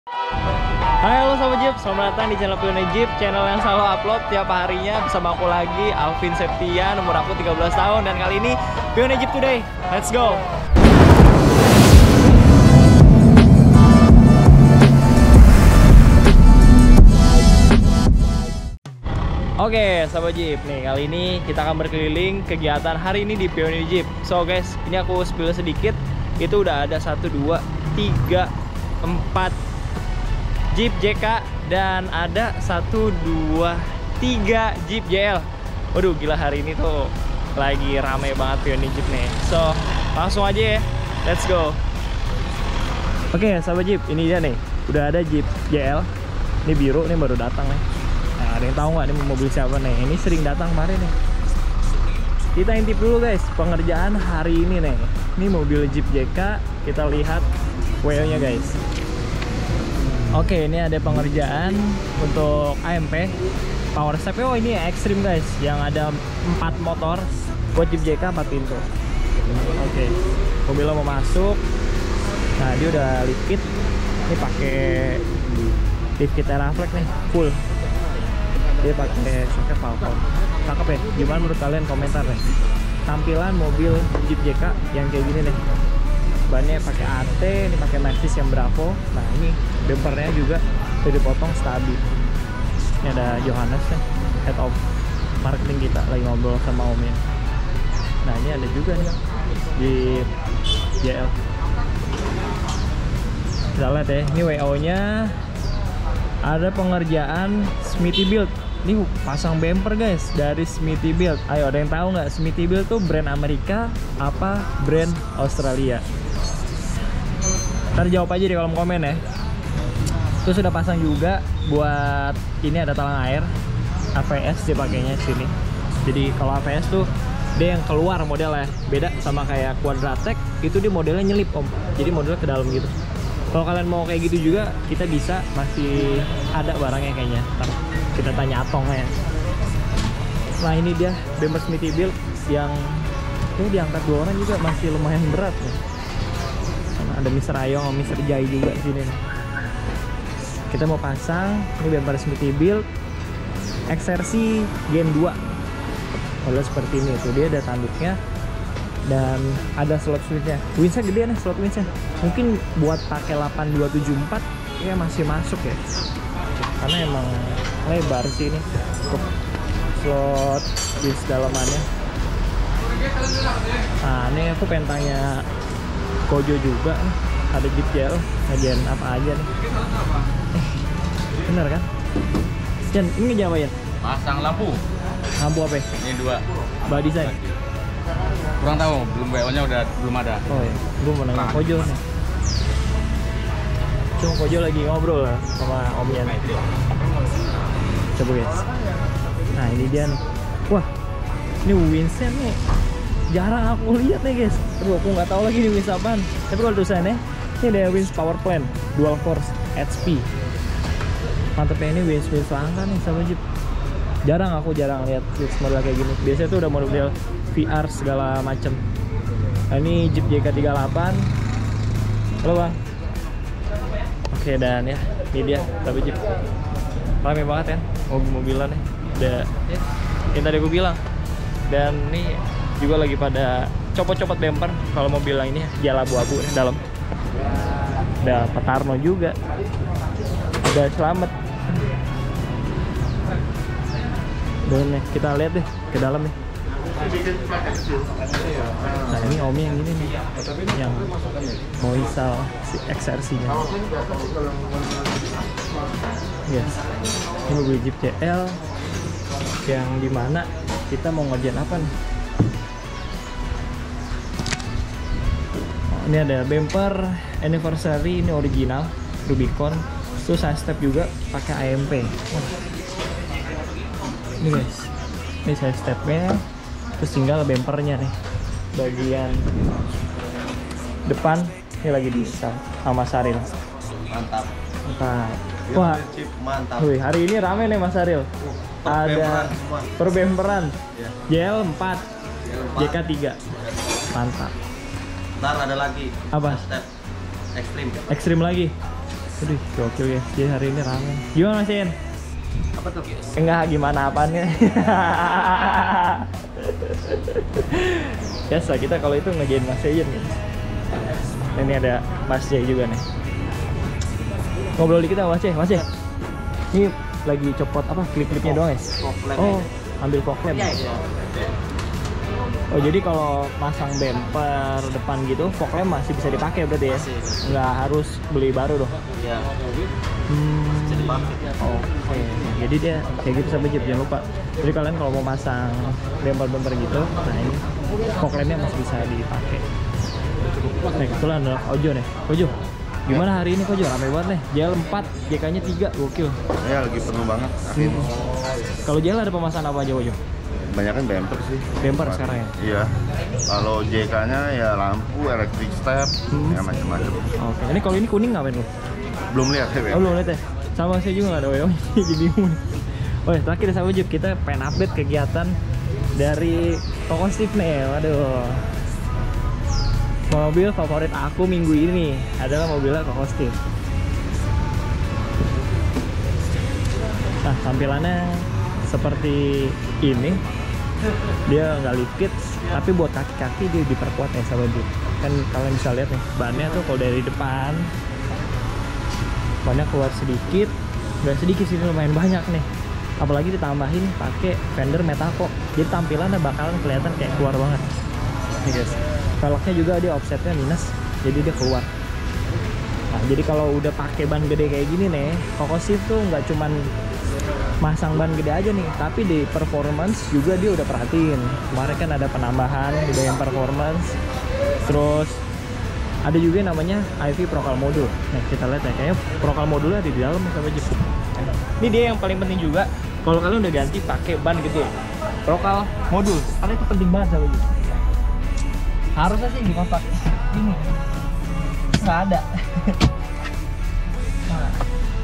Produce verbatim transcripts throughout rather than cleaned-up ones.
Hai halo Sobat Jeep, selamat datang di channel Pioneer Jeep, channel yang selalu upload tiap harinya. Bersama aku lagi, Alvin Septia, nomor aku tiga belas tahun. Dan kali ini Pioneer Jeep Today, let's go. Oke Sobat Jeep, nih kali ini kita akan berkeliling kegiatan hari ini di Pioneer Jeep. So guys, ini aku spill sedikit. Itu udah ada satu, dua, tiga, empat Jeep J K dan ada satu, dua, tiga Jeep J L. Waduh gila, hari ini tuh lagi rame banget Pioneer Jeep nih. So langsung aja ya, let's go. Oke Sobat Jeep, ini dia nih, udah ada Jeep J L. Ini biru nih, baru datang nih. Nah, ada yang tahu nggak ini mobil siapa nih? Ini sering datang kemarin nih. Kita intip dulu guys pengerjaan hari ini nih. Ini mobil Jeep J K, kita lihat W O nya guys. Oke, ini ada pengerjaan untuk A M P power step. Oh ini ekstrim guys, yang ada empat motor buat Jeep J K empat pintu. Oke, mobilnya mau masuk. Nah dia udah lift kit. Ini pakai lift kit Aeraflex nih, full. Dia pakai shocknya Falcon. Cakep ya? Gimana menurut kalian, komentar nih. Tampilan mobil Jeep J K yang kayak gini nih. Bannya pakai A T, ini pakai Maxxis yang Bravo. Nah ini bumpernya juga udah dipotong stabil. Ini ada Johannes nih, head of marketing kita, lagi ngobrol sama omnya. Nah ini ada juga nih di J L. Kita lihat ya, ini W O nya ada pengerjaan Smithy Build. Ini pasang bumper guys dari Smithy Build. Ayo, ada yang tahu nggak Smithy Build tuh brand Amerika apa brand Australia? Ntar jawab aja di kolom komen ya. Terus sudah pasang juga buat ini, ada talang air A V S dia pakainya sini. Jadi kalau A V S tuh dia yang keluar modelnya, beda sama kayak Quadratec itu dia modelnya nyelip om. Jadi modelnya ke dalam gitu. Kalau kalian mau kayak gitu juga kita bisa, masih ada barangnya kayaknya. Ntar kita tanya Atongnya. Nah ini dia bumper Smithy Build yang ini diangkat dua orang juga masih lumayan berat nih. Ada mister Ayong sama mister Jai juga di sini nih. Kita mau pasang ini bumper Smithy Build X R C Gen dua. Model seperti ini tuh, dia ada tanduknya dan ada slot switchnya. Winchnya gede nih slot winchnya. Mungkin buat pakai delapan dua tujuh empat ya masih masuk ya. Karena emang lebar sih ini untuk slot winch dalamannya. Nah ini aku pengen tanya Kojo juga nih, ada Jeep J L ngajain apa aja nih. Eh, bener kan? Jan, ini ngejawain? Pasang lampu. Lampu apa ya? Ini dua. Body design? Kurang tahu, belum W O nya udah belum ada. Oh iya, gue mau nanya Kojo nih. Cuma Kojo lagi ngobrol lah sama omnya nih. Coba guys. Nah ini dia nih. Wah, ini winchnya nih jarang aku lihat nih guys. Aduh aku nggak tahu lagi nih winch apaan. Tapi kalau tulisannya ini ada winch power plant dual force H P. Mantepnya ini winch winch langka nih sama Jeep. Jarang aku jarang lihat winch model kayak gini. Biasanya tuh udah model V R segala macem. Nah ini Jeep J K tiga puluh delapan. Halo bang. Oke dan ya ini dia tapi Jeep. Rame banget kan mobil-mobilan nih. Udah ya, yang tadi aku bilang. Dan ini juga lagi pada copot-copot bumper. Kalau mobil yang ini jala abu-abu nih dalam. Ada Petarno juga. Ada Selamat. Dan nih kita lihat deh ke dalam nih. Nah ini omnya yang ini nih, yang mau install si X R C nya. Yes, ini mobil Jeep J L yang dimana kita mau ngerjain apa nih? Ini ada bumper anniversary, ini original Rubicon. Terus side step juga pakai A M P. Wah. Ini guys, ini side stepnya. Terus tinggal bumpernya nih, bagian depan ini lagi di install sama Saril. Mantap. Mantap. Wah, mantap. Wih, hari ini rame nih Mas Saril. Ada perbemperan J L empat, J K tiga. Mantap. Ntar ada lagi. Apa? Step ekstrim. Ekstrim lagi. Aduh, gokil ya. Jadi hari ini ramai. Gimana Sin? Apa tuh? Enggak, gimana apanya? Biasa kita kalau itu ngejain Mas Jain nih. Ini ada Mas Jay juga nih. Ngobrol dikit sama Mas Jay. Mas Jay, ini lagi copot apa klip-klipnya doang ya? Oh, ambil fog lamp. Oh, jadi kalau masang bumper depan gitu, fog lamp masih bisa dipakai berarti ya? Nggak harus beli baru dong? Iya. Hmm. Oh, oke. Jadi dia kayak gitu sampai Jeep, jangan lupa. Jadi kalian kalau mau masang bumper-bumper gitu, nah ini fog lampnya masih bisa dipakai. Nih, kebetulan ada Ojo nih. Ojo, gimana hari ini Ojo? Ramai banget nih. J L empat, J K-nya tiga, gokil. Ya lagi penuh banget. Hmm. Kalau J L ada pemasangan apa aja Ojo? Banyakan bumper sih. Bumper sekarang ya? Iya. Kalau J K-nya ya lampu, electric step, hmm. ya macam-macam. Oke. Ini kalau ini kuning ngapain lu? Belum lihat ya. Oh, belum lihat ya? Sama saya juga nggak ada W O. Jadi bingung nih. Oh, terakhir sama Jeep kita pengen update kegiatan dari toko Steve nih. Waduh. Mobil favorit aku minggu ini adalah mobilnya Koko Steve. Nah, tampilannya seperti ini. Dia nggak lift kit, tapi buat kaki-kaki dia diperkuat ya sahabat Jeep. Kan kalian bisa lihat nih, bannya tuh kalau dari depan bannya keluar sedikit, nggak sedikit sih, lumayan banyak nih. Apalagi ditambahin pakai fender Metaco, jadi tampilannya bakalan kelihatan kayak keluar banget. Nih guys, velgnya juga dia offsetnya minus, jadi dia keluar. Nah, jadi kalau udah pakai ban gede kayak gini nih, Koko Steve tuh nggak cuman masang ban gede aja nih, tapi di performance juga dia udah perhatiin. Kemarin kan ada penambahan di bagian performance, terus ada juga yang namanya I V Procal Modul. Nah, kita lihat ya, kayaknya Procal Modulnya ada di dalam sama aja. Ini dia yang paling penting juga, kalau kalian udah ganti pakai ban gede, Procal Modul, karena itu penting banget sama aja. Harusnya sih di kontak ini nggak ada. Nah.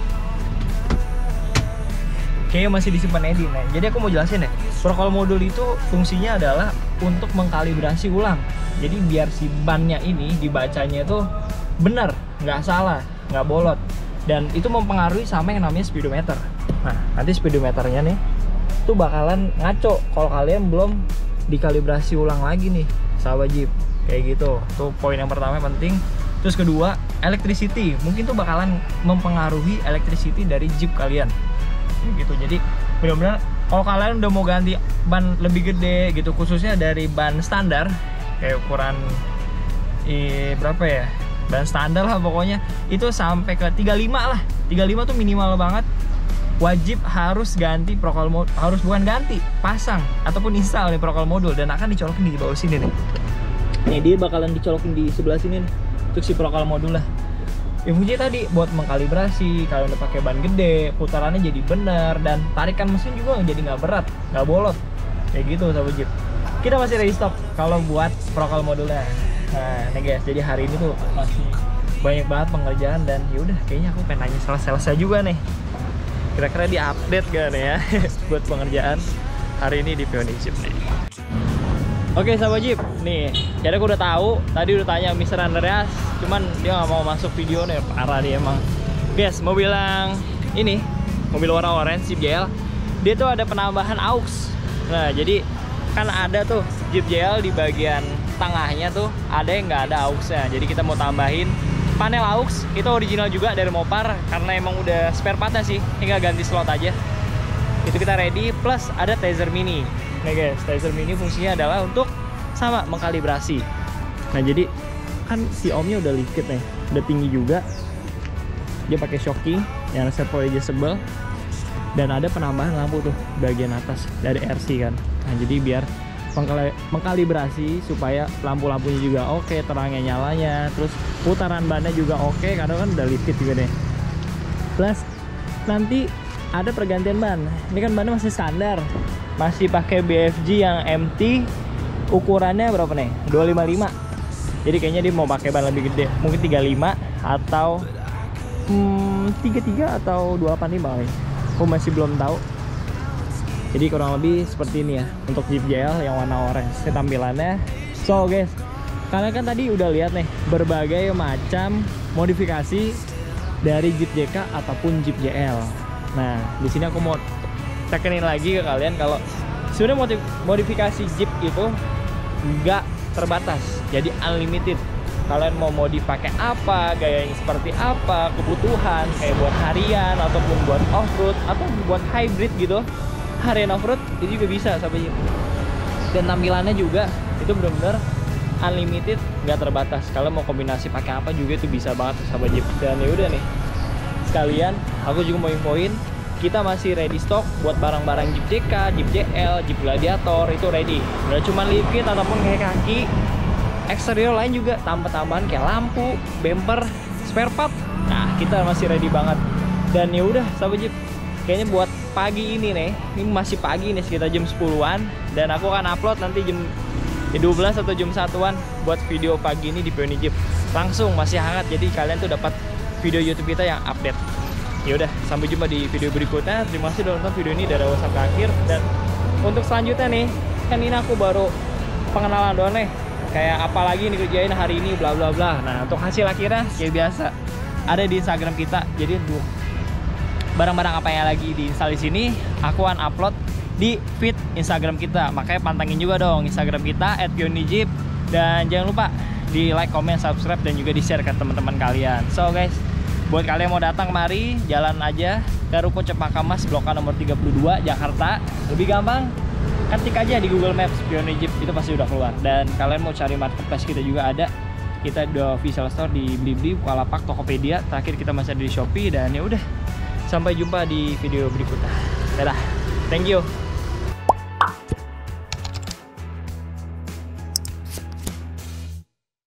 Kayaknya masih disimpan Edi. Nah, jadi aku mau jelasin ya, Procal Modul itu fungsinya adalah untuk mengkalibrasi ulang. Jadi biar si bannya ini dibacanya itu benar, nggak salah, nggak bolot, dan itu mempengaruhi sama yang namanya speedometer. Nah, nanti speedometernya nih tuh bakalan ngaco kalau kalian belum dikalibrasi ulang lagi nih, sahabat Jeep. Kayak gitu. Tuh poin yang pertama yang penting. Terus kedua, electricity. Mungkin tuh bakalan mempengaruhi electricity dari Jeep kalian. Kayak gitu. Jadi benar-benar kalau kalian udah mau ganti ban lebih gede gitu, khususnya dari ban standar kayak ukuran eh, berapa ya, ban standar lah pokoknya, itu sampai ke tiga puluh lima lah. tiga puluh lima tuh minimal banget. Wajib harus ganti Procal Modul, harus bukan ganti, pasang ataupun install nih Procal Modul, dan akan dicolokin di bawah sini nih. Nih dia bakalan dicolokin di sebelah sini nih, untuk si Procal Modul lah. Ya, fungsinya tadi buat mengkalibrasi, kalau udah pakai ban gede, putarannya jadi bener, dan tarikan mesin juga jadi nggak berat, nggak bolot. Kayak gitu sahabat Jeep. Kita masih restock kalau buat Procal Modulnya. Nah, nih guys, jadi hari ini tuh masih banyak banget pengerjaan, dan yaudah kayaknya aku pengen nanya selesai-selesai juga nih. Kira-kira di-update gak nih ya buat pengerjaan hari ini di Pioneer Jeep nih. Oke sahabat Jeep, nih jadi aku udah tahu, tadi udah tanya mister Andreas, cuman dia nggak mau masuk video nih, parah dia emang. Guys, mau bilang ini mobil warna orange Jeep J L, dia tuh ada penambahan aux. Nah, jadi kan ada tuh Jeep J L di bagian tengahnya tuh ada yang nggak ada auxnya, jadi kita mau tambahin panel aux. Itu original juga dari Mopar, karena emang udah spare partnya sih, tinggal ganti slot aja. Itu kita ready, plus ada Taser Mini. Nih guys, Taser Mini fungsinya adalah untuk sama mengkalibrasi. Nah, jadi kan si omnya udah liquid nih, udah tinggi juga. Dia pakai shocking yang servo adjustable, dan ada penambahan lampu tuh bagian atas dari R C kan. Nah, jadi biar mengkalibrasi supaya lampu-lampunya juga oke, terangnya nyalanya, terus putaran bannya juga oke, karena kan udah liquid juga deh. Plus nanti ada pergantian ban. Ini kan bannya masih standar, masih pakai B F G yang M T, ukurannya berapa nih? dua lima lima. Jadi kayaknya dia mau pakai ban lebih gede, mungkin tiga puluh lima atau hmm, tiga puluh tiga atau dua delapan lima kali. Aku masih belum tahu. Jadi kurang lebih seperti ini ya untuk Jeep J L yang warna orange. Ini tampilannya. So guys, kalian kan tadi udah lihat nih berbagai macam modifikasi dari Jeep J K ataupun Jeep J L. Nah, di sini aku mau tekenin lagi ke kalian kalau sebenarnya modifikasi Jeep itu nggak terbatas, jadi unlimited. Kalian mau mau dipakai apa, gayanya seperti apa, kebutuhan kayak buat harian ataupun buat off-road atau buat hybrid gitu, harian off-road itu juga bisa sampai Jeep. Dan tampilannya juga itu benar-benar unlimited, nggak terbatas. Kalau mau kombinasi pakai apa juga itu bisa banget sahabat Jeep. Dan ya udah nih, sekalian aku juga mau infoin kita masih ready stock buat barang-barang Jeep J K, Jeep J L, Jeep Gladiator itu ready. Udah cuma lift kit ataupun kayak kaki, eksterior lain juga tambah-tambahan kayak lampu, bumper, spare part. Nah, kita masih ready banget. Dan ya udah sahabat Jeep, kayaknya buat pagi ini nih, ini masih pagi nih sekitar jam sepuluhan, dan aku akan upload nanti jam dua belas atau jam satuan buat video pagi ini di Pioneer Jeep. Langsung masih hangat, jadi kalian tuh dapat video YouTube kita yang update. Ya udah, sampai jumpa di video berikutnya. Terima kasih udah nonton video ini dari awal sampai akhir. Dan untuk selanjutnya nih, kan ini aku baru pengenalan doang nih, kayak apa lagi nih kerjain hari ini bla bla bla. Nah, untuk hasil akhirnya kayak biasa ada di Instagram kita. Jadi tuh barang-barang apa yang lagi diinstal di sini aku akan upload di feed Instagram kita. Makanya pantengin juga dong Instagram kita at pioneer jeep, dan jangan lupa di like, comment, subscribe, dan juga di share ke teman-teman kalian. So guys, buat kalian mau datang kemari, jalan aja ke Ruko Cempaka Mas Blok A nomor tiga puluh dua Jakarta. Lebih gampang ketik aja di Google Maps Pioneer Jeep, itu pasti udah keluar. Dan kalian mau cari marketplace kita juga ada. Kita udah official store di Blibli, Bukalapak, Tokopedia. Terakhir kita masih ada di Shopee. Dan ya udah, sampai jumpa di video berikutnya. Dadah. Thank you.